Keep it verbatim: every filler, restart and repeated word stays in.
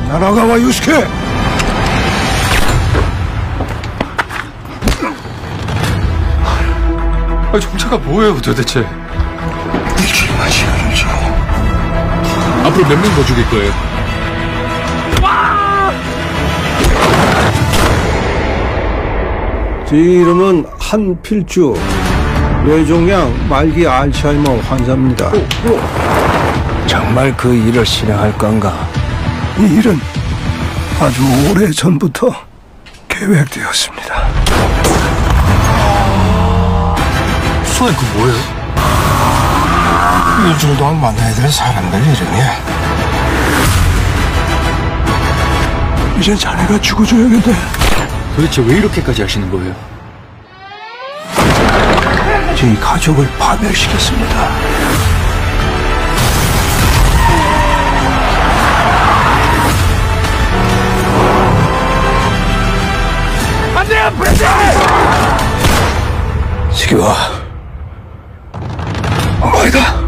나라가와 유스케! 아, 정체가 뭐예요, 도대체? 일주일만 시간을 줘. 앞으로 몇 명 더 죽일 거예요? 제 이름은 한필주. 뇌종양 말기 알츠하이머 환자입니다. 정말 그 일을 실행할 건가? 이 일은 아주 오래 전부터 계획되었습니다. 수아이 그 뭐예요? 일주일 동안 만나야 될 사람들 이름이야. 이제 자네가 죽어줘야겠네. 도대체 왜 이렇게까지 하시는 거예요? 제 가족을 파멸시켰습니다. 안돼요, 브레드! 지겨워. 어머니다.